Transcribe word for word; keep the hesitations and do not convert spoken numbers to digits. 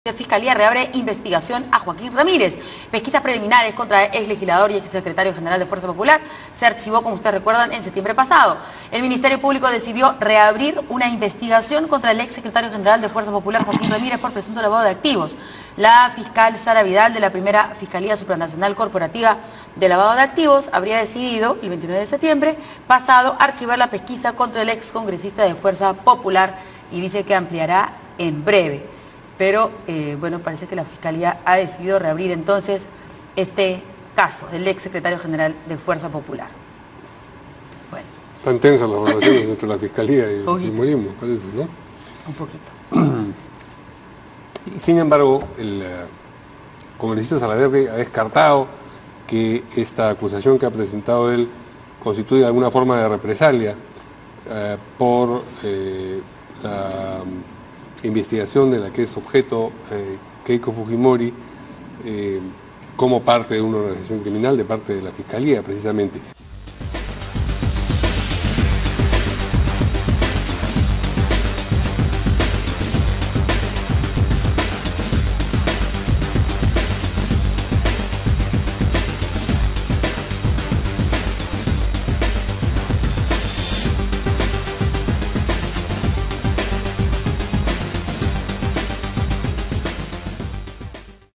La Fiscalía reabre investigación a Joaquín Ramírez. Pesquisas preliminares contra el ex legislador y ex secretario general de Fuerza Popular se archivó, como ustedes recuerdan, en septiembre pasado. El Ministerio Público decidió reabrir una investigación contra el ex secretario general de Fuerza Popular, Joaquín Ramírez, por presunto lavado de activos. La fiscal Sara Vidal, de la primera Fiscalía Supranacional Corporativa de Lavado de Activos, habría decidido, el veintinueve de septiembre pasado, archivar la pesquisa contra el ex congresista de Fuerza Popular y dice que ampliará en breve. Pero, eh, bueno, parece que la Fiscalía ha decidido reabrir entonces este caso del ex secretario general de Fuerza Popular. Bueno. Están tensas las relaciones entre la Fiscalía y el fujimorismo, parece, ¿no? Un poquito. Sin embargo, el uh, congresista Salaverry ha descartado que esta acusación que ha presentado él constituye alguna forma de represalia uh, por eh, la investigación de la que es objeto eh, Keiko Fujimori eh, como parte de una organización criminal de parte de la Fiscalía, precisamente.